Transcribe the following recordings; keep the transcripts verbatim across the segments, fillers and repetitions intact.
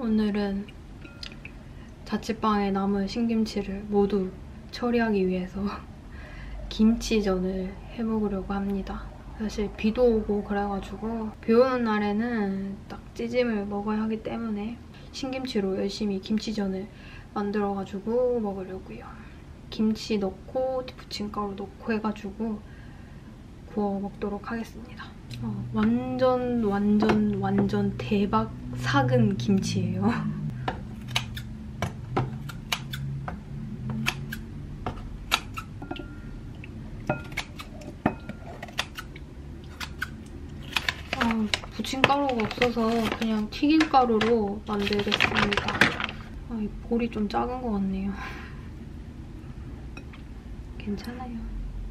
오늘은 자취방에 남은 신김치를 모두 처리하기 위해서 김치전을 해먹으려고 합니다. 사실 비도 오고 그래가지고 비 오는 날에는 딱 찌짐을 먹어야 하기 때문에 신김치로 열심히 김치전을 만들어가지고 먹으려고요. 김치 넣고 부침가루 넣고 해가지고 구워 먹도록 하겠습니다. 어, 완전 완전 완전 대박 삭은 김치예요. 아, 부침가루가 없어서 그냥 튀김가루로 만들겠습니다. 아, 이 볼이 좀 작은 것 같네요. 괜찮아요.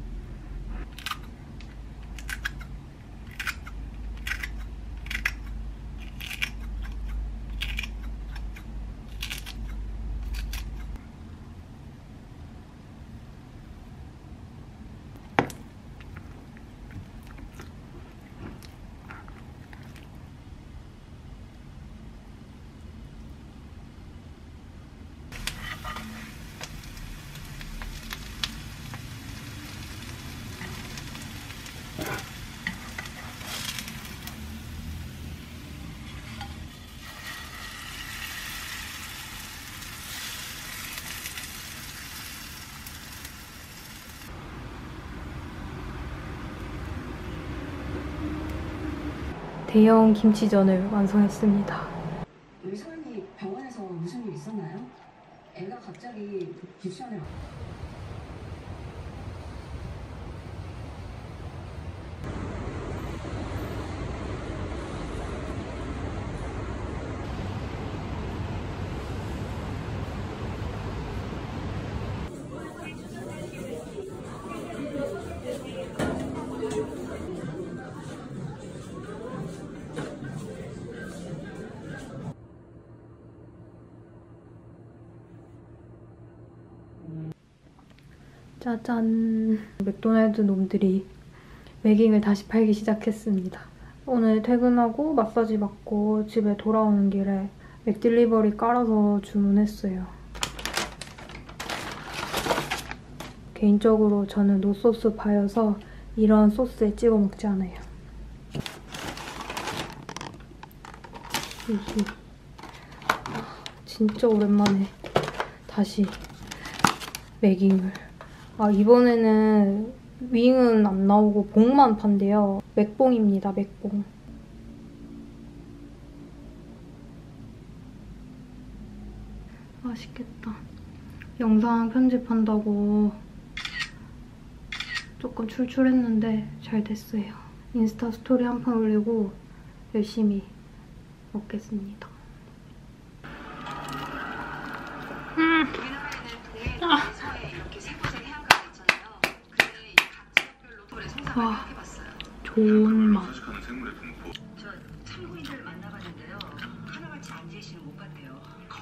대형 김치전을 완성했습니다. 우리 소연이 병원에서 무슨 일 있었나요? 애가 갑자기 기수전에 짜잔! 맥도날드 놈들이 매깅을 다시 팔기 시작했습니다. 오늘 퇴근하고 마사지 받고 집에 돌아오는 길에 맥딜리버리 깔아서 주문했어요. 개인적으로 저는 노소스 파여서 이런 소스에 찍어 먹지 않아요. 진짜 오랜만에 다시 매깅을. 아, 이번에는 윙은 안 나오고 봉만 판대요. 맥봉입니다, 맥봉. 맛있겠다. 영상 편집한다고 조금 출출했는데 잘 됐어요. 인스타 스토리 한 판 올리고 열심히 먹겠습니다. 음. 아. 와, 좋은 맛. 저 참고인들 만나봤는데요. 하나같이 앉으시는 못 봤대요.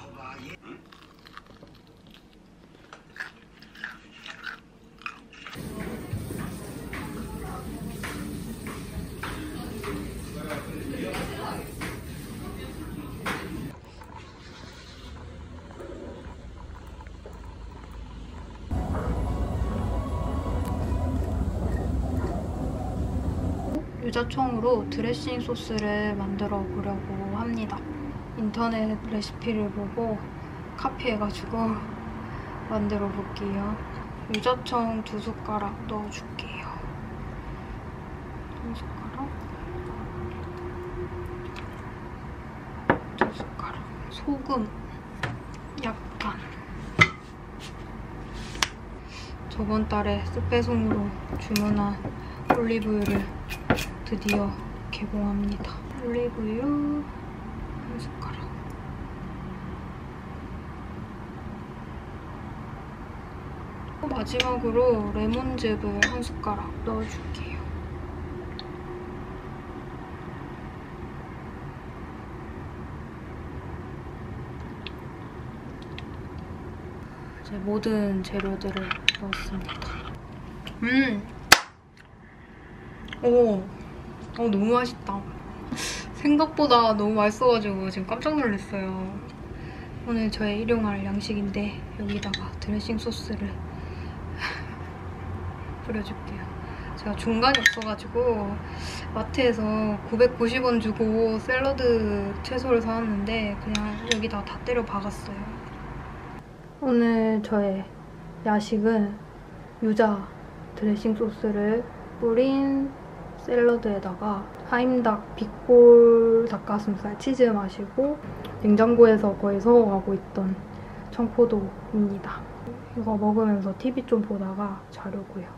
유자청으로 드레싱 소스를 만들어 보려고 합니다. 인터넷 레시피를 보고 카피해가지고 만들어 볼게요. 유자청 두 숟가락 넣어줄게요. 한 숟가락, 두 숟가락, 소금 약간. 저번 달에 스페송으로 주문한 올리브유를 드디어 개봉합니다. 올리브유 한 숟가락. 마지막으로 레몬즙을 한 숟가락 넣어줄게요. 이제 모든 재료들을 넣었습니다. 음! 오! 어, 너무 맛있다. 생각보다 너무 맛있어가지고 지금 깜짝 놀랐어요. 오늘 저의 일용할 양식인데 여기다가 드레싱 소스를 뿌려줄게요. 제가 중간이 없어가지고 마트에서 구백구십 원 주고 샐러드 채소를 사왔는데 그냥 여기다가 다 때려 박았어요. 오늘 저의 야식은 유자 드레싱 소스를 뿌린 샐러드에다가 하임닭 빅볼 닭가슴살 치즈 마시고 냉장고에서 거의 서워가고 있던 청포도입니다. 이거 먹으면서 티비 좀 보다가 자려고요.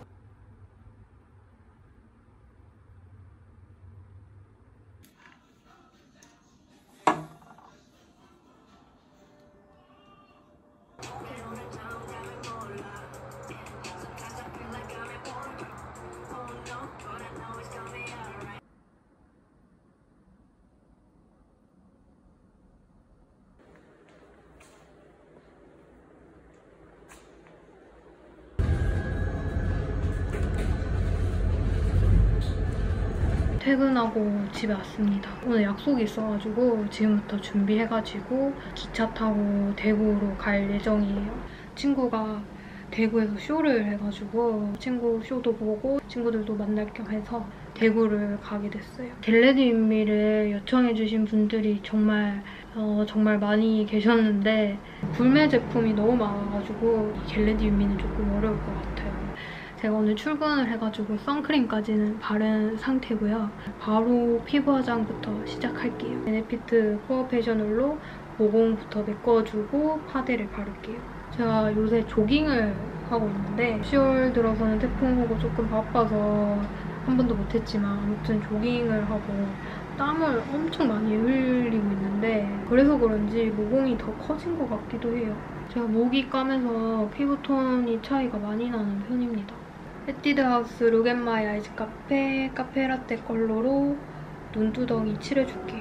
퇴근하고 집에 왔습니다. 오늘 약속이 있어가지고 지금부터 준비해가지고 기차 타고 대구로 갈 예정이에요. 친구가 대구에서 쇼를 해가지고 친구 쇼도 보고 친구들도 만날 겸 해서 대구를 가게 됐어요. 겟레디 윗미를 요청해주신 분들이 정말 어, 정말 많이 계셨는데 불매 제품이 너무 많아가지고 겟레디 윗미는 조금 어려울 것 같아요. 제가 오늘 출근을 해가지고 선크림까지는 바른 상태고요. 바로 피부 화장부터 시작할게요. 베네피트 코어 패션홀로 모공부터 메꿔주고 파데를 바를게요. 제가 요새 조깅을 하고 있는데 시월 들어서는 태풍 오고 조금 바빠서 한 번도 못했지만 아무튼 조깅을 하고 땀을 엄청 많이 흘리고 있는데 그래서 그런지 모공이 더 커진 것 같기도 해요. 제가 목이 까매서 피부톤이 차이가 많이 나는 편입니다. 에뛰드하우스 룩앤마이 아이즈 카페 카페라떼 컬러로 눈두덩이 칠해줄게요.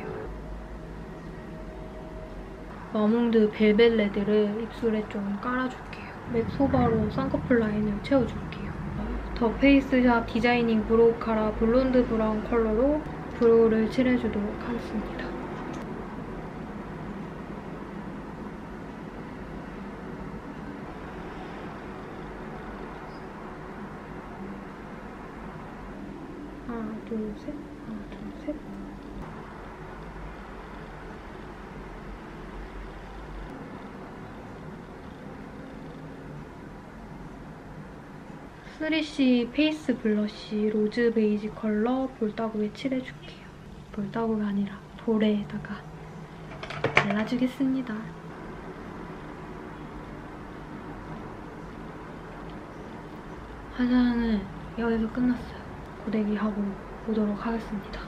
마몽드 벨벳 레드를 입술에 좀 깔아줄게요. 맥 소바로 쌍꺼풀 라인을 채워줄게요. 더 페이스샵 디자이닝 브로우 카라 블론드 브라운 컬러로 브로우를 칠해주도록 하겠습니다. 하나, 둘, 셋. 하나, 둘, 셋. 쓰리씨 페이스 블러쉬 로즈 베이지 컬러 볼따구에 칠해줄게요. 볼따구가 아니라 볼에다가 발라주겠습니다. 화장은 여기서 끝났어요. 고데기 하고 오도록 하겠습니다.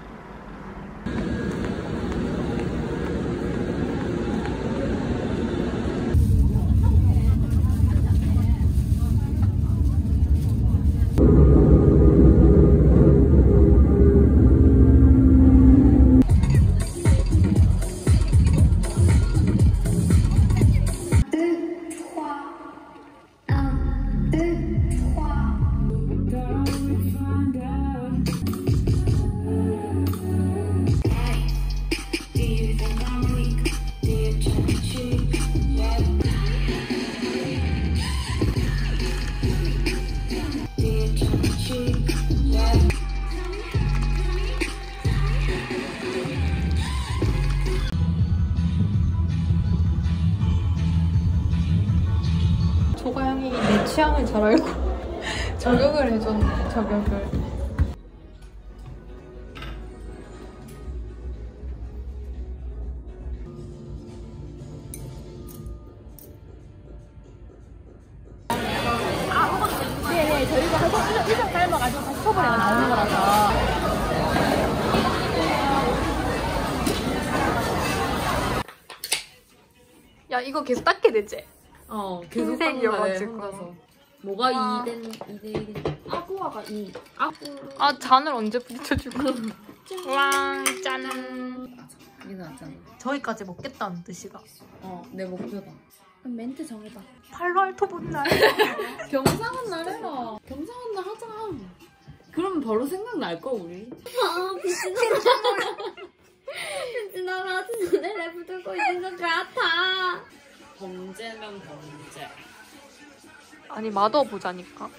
조가영이 내 취향을 잘 알고 저격을 해줬네, 저격을. 네네, 저희가 한 일정 삶아가지고 다시 처벌해가 나오는 거라서. 야, 이거 계속 닦게 되지? 어, 계속 흰색이어가지고. 혼자서. 뭐가 와. 이 된, 이 대 일. 아구아가 이. 아구. 아, 잔을 언제 부딪혀주고. 왕, 짠. 이거 낫잖아. 저기까지 먹겠다는 뜻이다. 어, 내 목표다. 그럼 멘트 정해봐. 팔로알토 본 날. 경상한 날 해라. 경상한 날 하자. 그러면 바로 생각날걸, 우리? 아, 미친 나라 눈에 내부들고 있는 것 같아. 범죄면 범죄. 아니 마더 보자니까.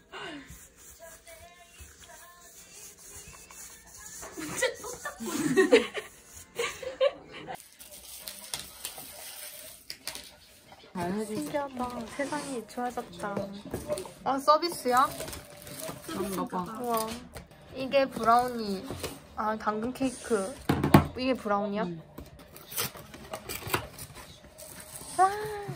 신기하다. 세상이 좋아졌다. 아 서비스야? 그런가 봐. 우와. 이게 브라우니. 아 당근 케이크. 이게 브라우니야? 음. 와.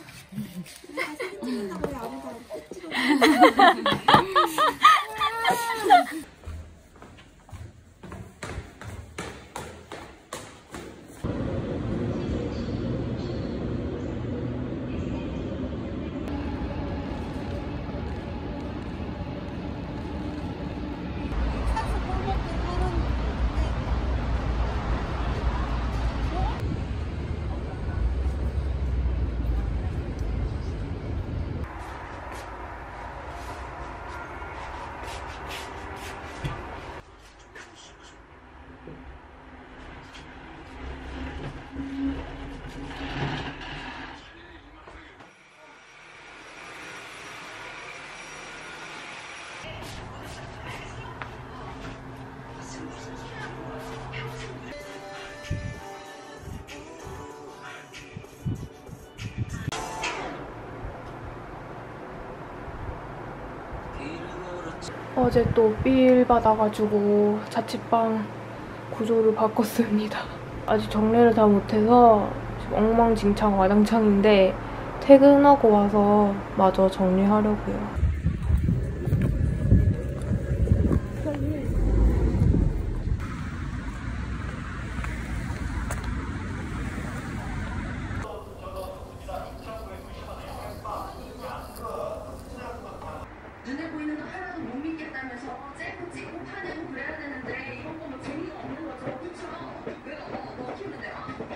어제 또 삘 받아가지고 자취방 구조를 바꿨습니다. 아직 정리를 다 못해서 지금 엉망진창 와장창인데 퇴근하고 와서 마저 정리하려고요. 눈에 보이는 거 하나도 못 믿겠다면서 째고 찌고 파내고 그래야 되는데 이런 거 뭐 재미가 없는 거죠, 그쵸? 왜요? 어, 너 키우는데요?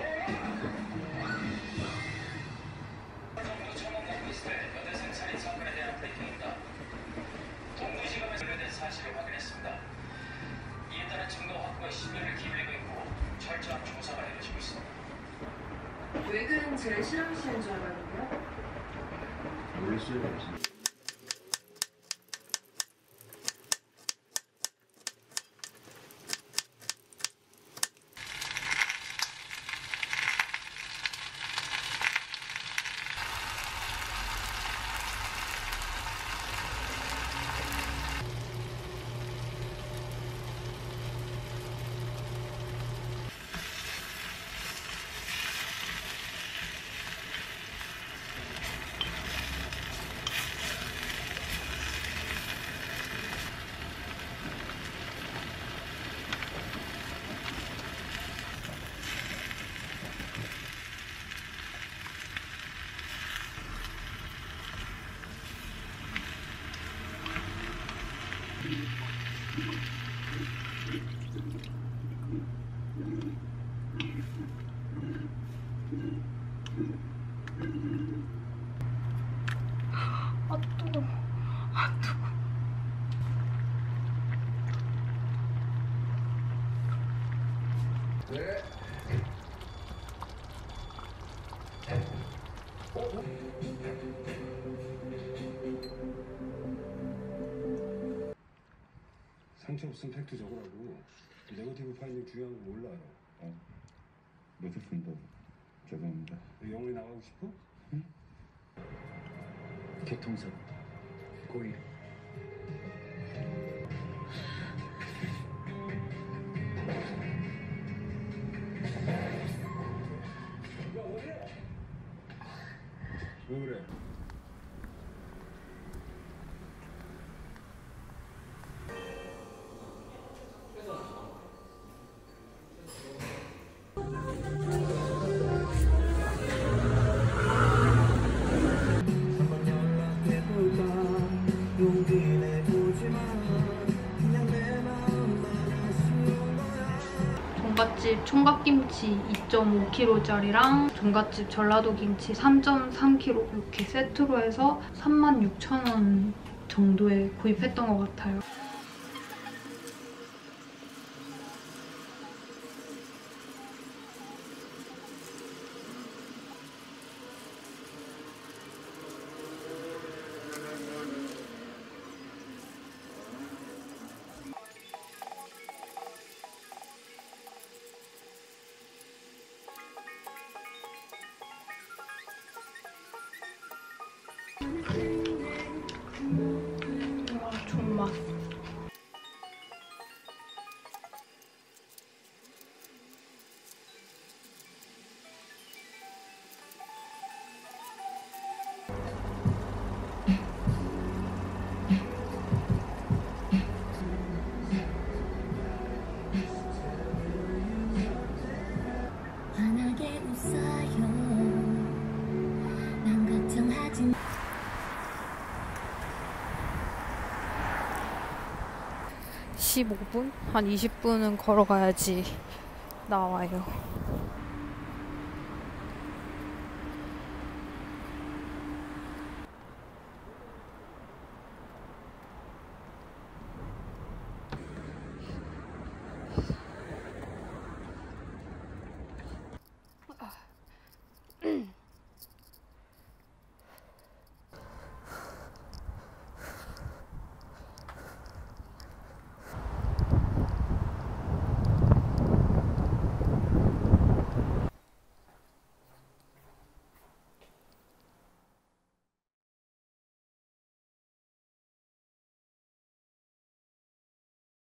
여대 생살인 사건에 대한 브리핑입니다. 동부지검에서 연루된 사실을 확인했습니다. 이에 따른 증거 확보에 심혈을 기울이고 있고 철저한 조사가 이루어지고 있습니다. 외근 제일 싫어하시는 줄 알았는데요? 모르겠어요. 아 뜨거. 아 뜨거. 네. 상처 없으면 팩트 적으라고. 네거티브 파일링 중요한 거 몰라요. 어, 못했습니다. 죄송합니다. 너 영어에 나가고 싶어? 교통사고 고의. 왜 그래? 종갓집 총각김치 이 점 오 킬로그램짜리랑 종갓집 전라도김치 삼 점 삼 킬로그램 이렇게 세트로 해서 삼만 육천 원 정도에 구입했던 것 같아요. 십오 분? 한 이십 분은 걸어가야지 나와요.